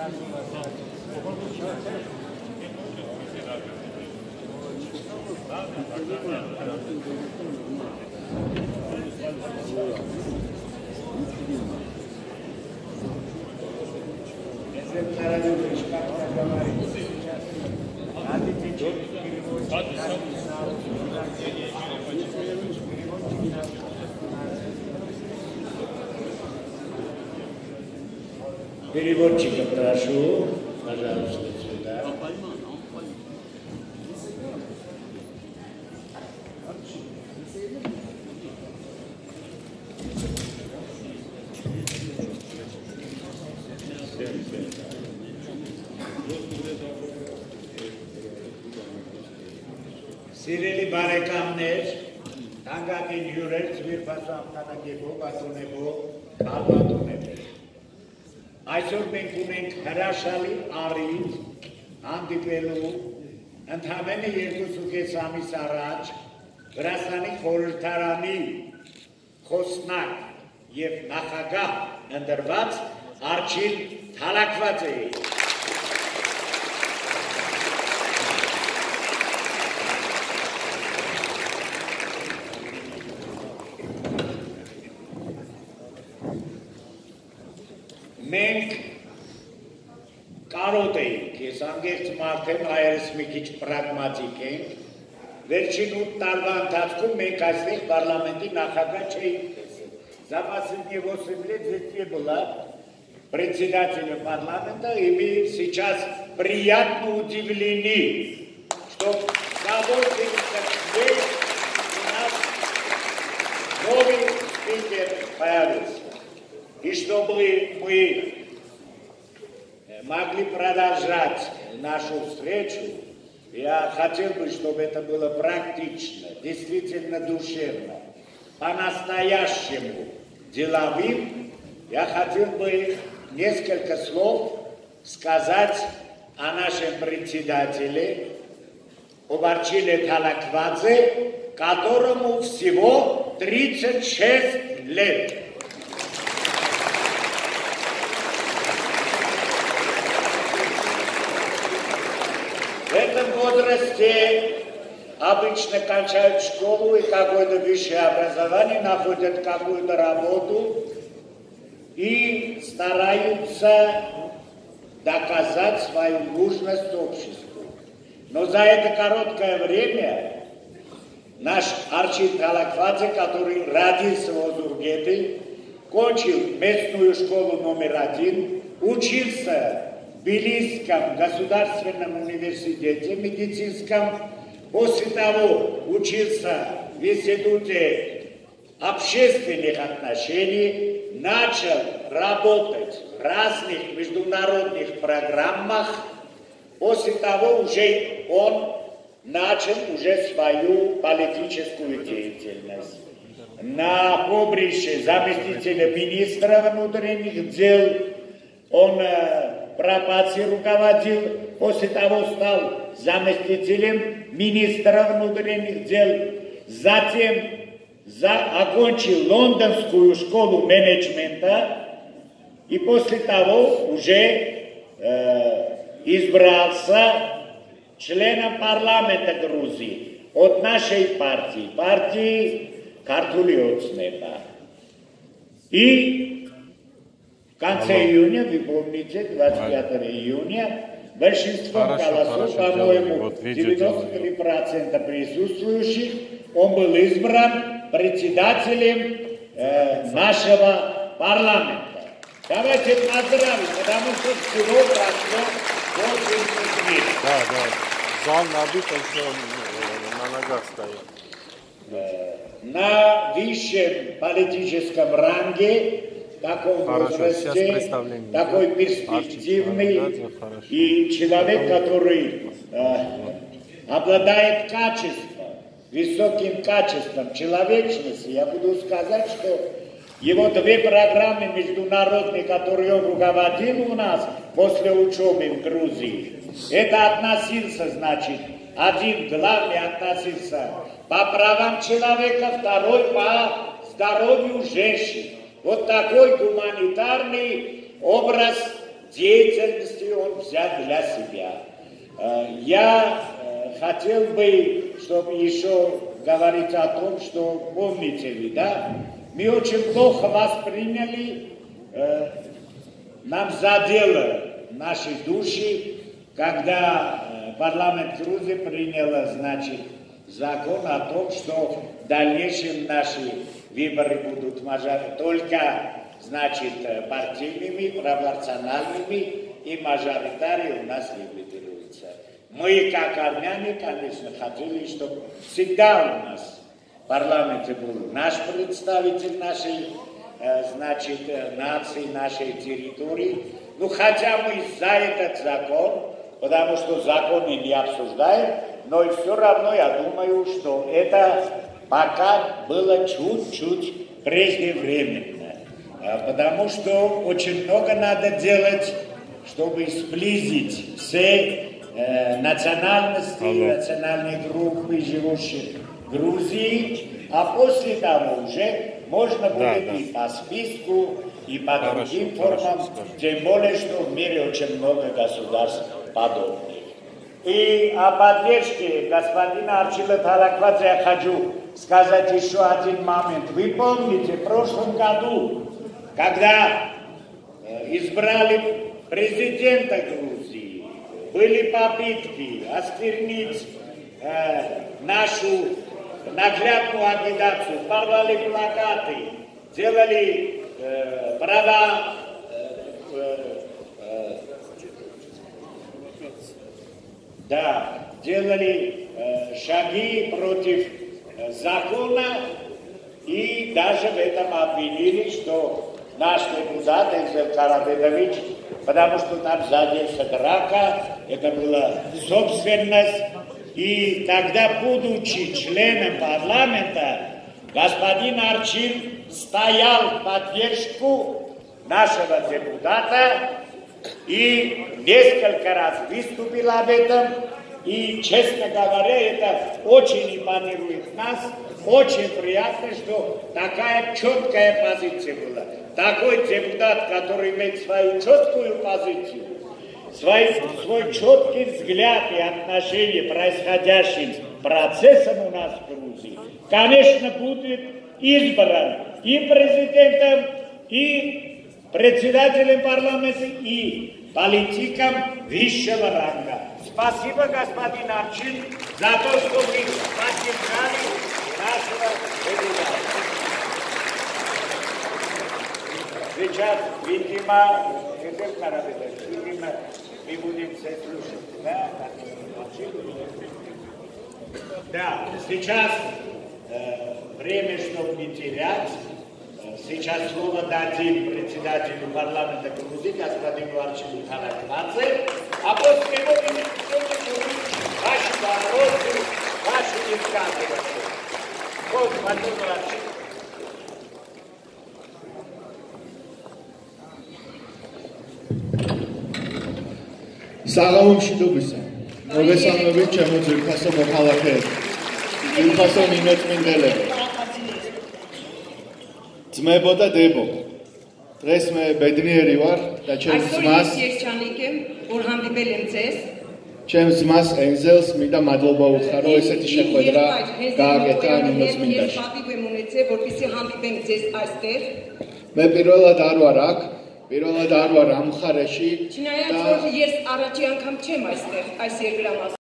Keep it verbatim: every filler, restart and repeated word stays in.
Переводчика прошу, пожалуйста, сюда. Սիրելի բարեկամներ, թանկագին հյուրեր, ծվիրպասու ամքանակեբո, բատունեբո, կալմատունեբեր։ Այսօր մենք ունենք հրաշալի առիթ հանդիպելու ընդամենը երկուսուկես ամիս առաջ Վրաստանի խորհրդարանի խոսնակ և նախագահ ընտրված Արչիլ Թալաքվաձեի։ Մենք կարոտ էինք, ես անգերց մարդ եմ, հայերս մի քիչ պրագմատիկ ենք, վերջին ութ տարվա ընթացքում մենք այստեղ պարլամենտի նախագահ չէինք տեսել։ За последние восемь лет здесь не было председателя парламента, и мы сейчас приятно удивлены, что сегодня здесь у нас новый спикер появился. И чтобы мы могли продолжать нашу встречу, я хотел бы, чтобы это было практично, действительно душевно, по-настоящему деловым. Я хотел бы несколько слов сказать о нашем председателе, об Арчиле Талаквадзе, которому всего тридцать шесть лет. В этом возрасте обычно кончают школу и какое-то высшее образование, находят какую-то работу и стараются доказать свою нужность обществу. Но за это короткое время наш Арчил Талаквадзе, который родился в Озургете, кончил местную школу номер один, учился в Тбилисском государственном университете медицинском, после того учился в институте общественных отношений, начал работать в разных международных программах, после того уже он начал уже свою политическую деятельность. На поприще заместителя министра внутренних дел он пробации руководил, после того стал заместителем министра внутренних дел, затем за, окончил Лондонскую школу менеджмента и после того уже э, избрался членом парламента Грузии от нашей партии, партии Картулиоцнеба. И в конце июня, вы помните, двадцать пятого июня, большинством голосов, по-моему, девяносто три процента присутствующих, он был избран председателем э, нашего парламента. Давайте поздравим, потому что всего прошло восемьдесят дней. Да, да. Зал набит, еще на ногах стоит. Э, на высшем политическом ранге, в таком возрасте, такой перспективный и человек, который э, обладает качеством, высоким качеством человечности. Я буду сказать, что его две программы международные, которые он руководил у нас после учебы в Грузии, это относился, значит, один главный относился по правам человека, второй по здоровью женщин. Вот такой гуманитарный образ деятельности он взял для себя. Я хотел бы, чтобы еще говорить о том, что, помните ли, да, мы очень плохо восприняли, нам задело наши души, когда парламент Грузии принял, значит, закон о том, что в дальнейшем наши выборы будут только, значит, партийными, пропорциональными, и мажоритарии у нас не выбираются. Мы, как армяне, конечно, хотели, чтобы всегда у нас в парламенте был наш представитель нашей, значит, нации, нашей территории. Ну, хотя мы за этот закон, потому что законы не обсуждаем, но и все равно я думаю, что это пока было чуть-чуть преждевременно. Потому что очень много надо делать, чтобы сблизить все э, национальности, Алло. национальные группы, живущие в Грузии, а после того уже можно будет да, да. и по списку, и по хорошо, другим формам, тем более, что в мире очень много государств подобных. И о поддержке господина Арчила Тараквадзе я хочу сказать еще один момент. Вы помните, в прошлом году, когда э, избрали президента Грузии, были попытки осквернить э, нашу наглядную агитацию, порвали плакаты, делали э, права, э, э, да, делали э, шаги против э, закона и даже в этом обвинили, что наш депутат Экзел Карабедович, потому что там задержка драка, это была собственность. И тогда, будучи членом парламента, господин Арчин стоял в поддержку нашего депутата и несколько раз выступил об этом. И, честно говоря, это очень импонирует нас. Очень приятно, что такая четкая позиция была. Такой депутат, который имеет свою четкую позицию, свой, свой четкий взгляд и отношение к происходящим процессам у нас в Грузии, конечно, будет избран и президентом, и председателем парламента, и политиком высшего ранга. Спасибо, господин Арчин, за то, что вы поддержали нашего депутата. Сейчас, видимо, видимо, мы будем все слушать. Да, да, сейчас э, время, чтобы не терять. Сейчас слово дадим председателю парламента Грузии, господину Арчилу Тараквадзе, а после него мы будем ваши вопросы, ваши высказывания. Господин Арчил. საღამო მშვიდობისა. მოგესალმებით ჩემო ძვირფასო მოქალაქეებო. ძვირფასო ნინოწმინდელებო. ძმებო და დებო. დღეს მე ბედნიერი ვარ და ჩემს ძმას որ հանդիպել եմ ձեզ. ჩემს ძმას ენზელს მინდა მადლობა უთხრა, რომ ესეთი შეხვედრა გააკეთა ნინოწმინდაში. Պատիվ եմ ունեցել, որպեսզի հանդիպեմ ձեզ այստեղ. მე პირველად არ ვარ აქ. Პირველად არ ვარ ამ მხარეში. Չնայած որ ես առաջի անգամ չեմ այստեղ այս երկրամասում